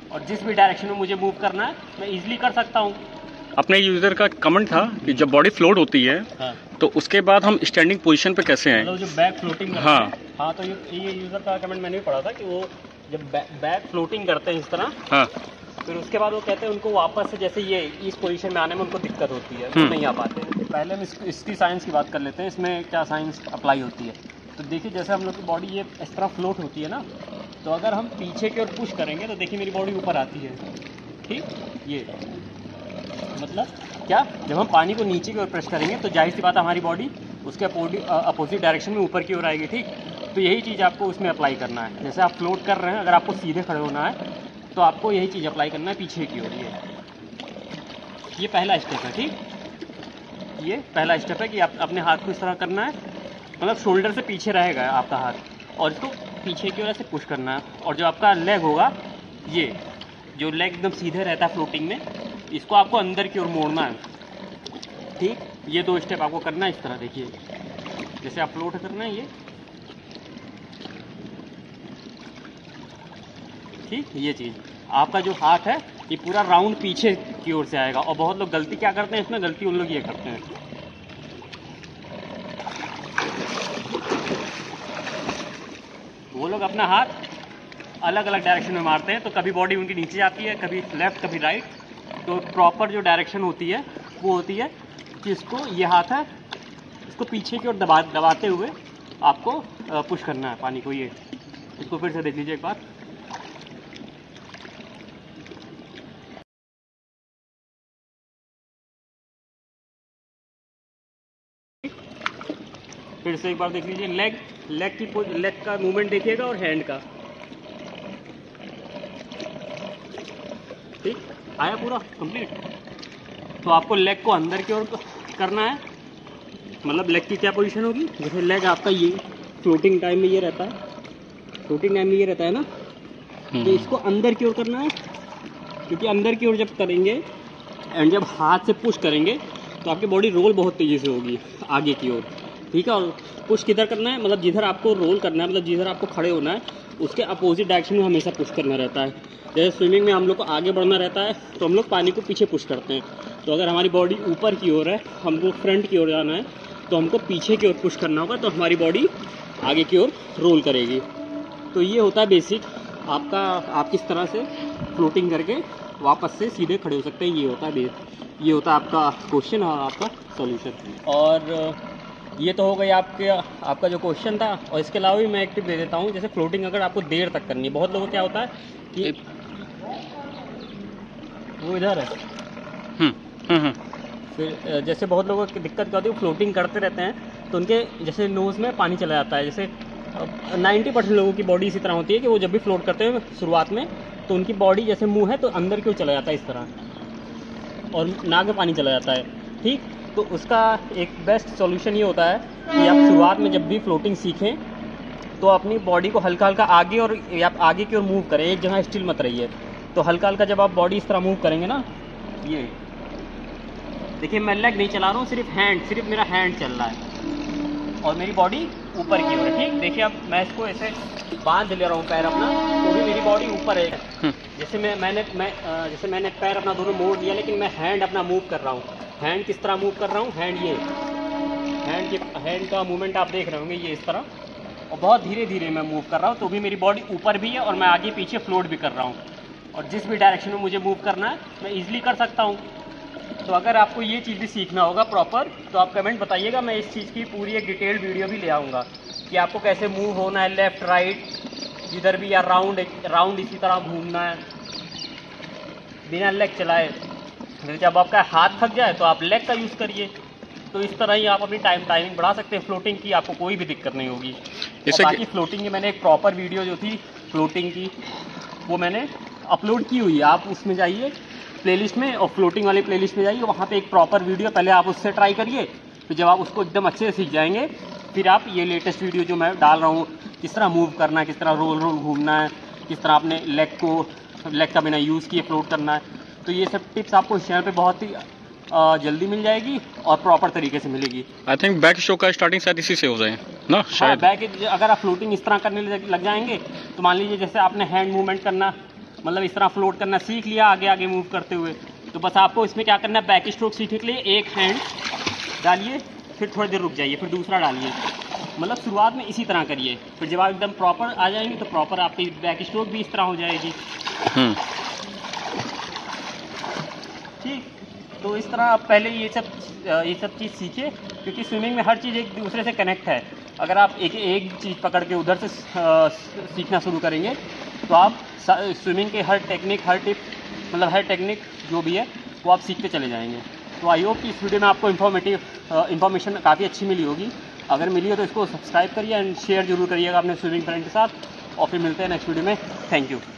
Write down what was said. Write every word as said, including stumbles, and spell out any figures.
और जिस भी डायरेक्शन में मुझे मूव करना है मैं इजीली कर सकता हूँ। अपने यूजर का कमेंट था कि जब बॉडी फ्लोट होती है हाँ। तो उसके बाद हम स्टैंडिंग पोजीशन पे कैसे आए, मतलब जो बैक फ्लोटिंग करते हाँ हैं। हाँ तो ये ये यूजर का कमेंट मैंने भी पढ़ा था कि वो जब बैक फ्लोटिंग करते हैं इस तरह, हाँ फिर उसके बाद वो कहते हैं उनको वापस से जैसे ये इस पोजीशन में आने में उनको दिक्कत होती है, वो नहीं आ पाते। पहले हम इस, इसकी साइंस की बात कर लेते हैं, इसमें क्या साइंस अप्लाई होती है। तो देखिए जैसे हम लोग की बॉडी ये इस तरह फ्लोट होती है ना, तो अगर हम पीछे की ओर पुश करेंगे तो देखिए मेरी बॉडी ऊपर आती है, ठीक। ये मतलब क्या, जब हम पानी को नीचे की ओर प्रेस करेंगे तो जाहिर सी बात है हमारी बॉडी उसके अपोजिट डायरेक्शन में ऊपर की ओर आएगी, ठीक। तो यही चीज़ आपको उसमें अप्लाई करना है। जैसे आप फ्लोट कर रहे हैं, अगर आपको सीधे खड़े होना है तो आपको यही चीज़ अप्लाई करना है पीछे की ओर। ये ये पहला स्टेप है, ठीक। ये पहला स्टेप है कि आप अपने हाथ को इस तरह करना है, मतलब शोल्डर से पीछे रहेगा आपका हाथ, और इसको पीछे की ओर ऐसे पुश करना है। और जो आपका लेग होगा, ये जो लेग एकदम सीधे रहता है फ्लोटिंग में, इसको आपको अंदर की ओर मोड़ना है, ठीक। ये दो स्टेप आपको करना है इस तरह। देखिए जैसे आप फ्लोट करना है ये, ठीक। ये चीज़ आपका जो हाथ है ये पूरा राउंड पीछे की ओर से आएगा। और बहुत लोग गलती क्या करते हैं इसमें, गलती उन लोग ये करते हैं, वो लोग अपना हाथ अलग अलग डायरेक्शन में मारते हैं, तो कभी बॉडी उनकी नीचे जाती है, कभी लेफ्ट कभी राइट। तो प्रॉपर जो डायरेक्शन होती है वो होती है कि इसको, ये हाथ है, इसको पीछे की ओर दबा दबाते हुए आपको पुश करना है पानी को। ये इसको फिर से देख लीजिए एक बार। फिर से एक बार देख लीजिए, लेग लेग की लेग का मूवमेंट देखिएगा और हैंड का, ठीक। आया पूरा कंप्लीट। तो आपको लेग को अंदर की ओर करना है, मतलब लेग की क्या पोजीशन होगी, जैसे लेग आपका ये फ्लोटिंग टाइम में ये रहता है, फ्लोटिंग टाइम में ये रहता है ना, तो इसको अंदर की ओर करना है। क्योंकि अंदर की ओर जब करेंगे एंड जब हाथ से पुश करेंगे तो आपकी बॉडी रोल बहुत तेज़ी से होगी आगे की ओर, ठीक है। और पुश किधर करना है, मतलब जिधर आपको रोल करना है, मतलब जिधर आपको खड़े होना है उसके अपोजिट डायरेक्शन में हमेशा पुश करना रहता है। जैसे स्विमिंग में हम लोग को आगे बढ़ना रहता है तो हम लोग पानी को पीछे पुश करते हैं। तो अगर हमारी बॉडी ऊपर की ओर है, हमको फ्रंट की ओर जाना है, तो हमको पीछे की ओर पुश करना होगा, तो हमारी बॉडी आगे की ओर रोल करेगी। तो ये होता है बेसिक आपका, आप किस तरह से फ्लोटिंग करके वापस से सीधे खड़े हो सकते हैं। ये होता है ये होता है आपका क्वेश्चन और आपका सॉल्यूशन। और ये तो हो गई आपके आपका जो क्वेश्चन था। और इसके अलावा भी मैं एक टिप दे देता हूँ, जैसे फ्लोटिंग अगर आपको देर तक करनी है, बहुत लोगों को क्या होता है कि वो इधर है, हम्म हम्म फिर जैसे बहुत लोगों की दिक्कत क्या होती है, वो फ्लोटिंग करते रहते हैं तो उनके जैसे नोज़ में पानी चला जाता है। जैसे नाइन्टी परसेंट लोगों की बॉडी इसी तरह होती है कि वो जब भी फ्लोट करते हैं शुरुआत में, तो उनकी बॉडी जैसे मुंह है तो अंदर की ओर चला जाता है इस तरह, और नाक में पानी चला जाता है, ठीक। तो उसका एक बेस्ट सॉल्यूशन ये होता है कि आप शुरुआत में जब भी फ्लोटिंग सीखें तो अपनी बॉडी को हल्का हल्का आगे और आप आगे की ओर मूव करें, एक जगह स्टिल मत रहिए। तो हल्का हल्का जब आप बॉडी इस तरह मूव करेंगे ना, ये देखिए मैं लेग नहीं चला रहा हूँ, सिर्फ हैंड, सिर्फ मेरा हैंड चल रहा है और मेरी बॉडी ऊपर की ओर है, ठीक। देखिए अब मैं इसको ऐसे बांध ले रहा हूँ पैर अपना, तो भी मेरी बॉडी ऊपर है। जैसे मैं मैंने मैं जैसे मैंने पैर अपना दोनों मोड़ लिया, लेकिन मैं हैंड अपना मूव कर रहा हूँ। हैंड किस तरह मूव कर रहा हूँ, हैंड ये हैंड की हैंड का मूवमेंट आप देख रहे होंगे, ये इस तरह, और बहुत धीरे धीरे मैं मूव कर रहा हूँ, तो भी मेरी बॉडी ऊपर भी है और मैं आगे पीछे फ्लोट भी कर रहा हूँ। और जिस भी डायरेक्शन में मुझे मूव करना है मैं ईजिली कर सकता हूँ। तो अगर आपको ये चीज़ भी सीखना होगा प्रॉपर, तो आप कमेंट बताइएगा, मैं इस चीज़ की पूरी एक डिटेल्ड वीडियो भी ले आऊँगा कि आपको कैसे मूव होना है, लेफ़्ट राइट जिधर भी, या राउंड राउंड इसी तरह घूमना है बिना लेग चलाए। फिर जब आपका हाथ थक जाए तो आप लेग का यूज़ करिए। तो इस तरह ही आप अपनी टाइम टाइमिंग बढ़ा सकते हैं फ्लोटिंग की, आपको कोई भी दिक्कत नहीं होगी। बाकी फ्लोटिंग की मैंने एक प्रॉपर वीडियो जो थी फ्लोटिंग की वो मैंने अपलोड की हुई है, आप उसमें जाइए प्लेलिस्ट में और फ्लोटिंग वाली प्लेलिस्ट में जाइए, वहाँ पे एक प्रॉपर वीडियो, पहले आप उससे ट्राई करिए, फिर जब आप उसको एकदम अच्छे से सीख जाएंगे फिर आप ये लेटेस्ट वीडियो जो मैं डाल रहा हूँ, किस तरह मूव करना है, किस तरह रोल रोल घूमना है, किस तरह आपने लेग को लेग का बिना यूज़ किए फ्लोट करना है, तो ये सब टिप्स आपको इस चैनल पे बहुत ही जल्दी मिल जाएगी और प्रॉपर तरीके से मिलेगी। आई थिंक बैक शो का स्टार्टिंग शायद इसी से हो जाए ना, शायद। हाँ, बैक अगर आप फ्लोटिंग इस तरह करने लग जाएंगे तो मान लीजिए जैसे आपने हैंड मूवमेंट करना मतलब इस तरह फ्लोट करना सीख लिया आगे आगे मूव करते हुए, तो बस आपको इसमें क्या करना है, बैक स्ट्रोक सीखने के लिए एक हैंड डालिए, फिर थोड़ी देर रुक जाइए, फिर दूसरा डालिए। मतलब शुरुआत में इसी तरह करिए, फिर जब आप एकदम प्रॉपर आ जाएंगे तो प्रॉपर आपकी बैक स्ट्रोक भी इस तरह हो जाएगी। ठीक, तो इस तरह आप पहले ये सब ये सब चीज़ सीखिए, क्योंकि स्विमिंग में हर चीज़ एक दूसरे से कनेक्ट है। अगर आप एक एक चीज़ पकड़ के उधर से सीखना शुरू करेंगे तो आप स्विमिंग के हर टेक्निक, हर टिप, मतलब हर टेक्निक जो भी है वो आप सीखते चले जाएंगे। तो आई होप कि इस वीडियो में आपको इन्फॉर्मेटिव इन्फॉर्मेशन काफ़ी अच्छी मिली होगी। अगर मिली हो तो इसको सब्सक्राइब करिए एंड शेयर जरूर करिएगा अपने स्विमिंग फ्रेंड के साथ, और फिर मिलते हैं नेक्स्ट वीडियो में। Thank you.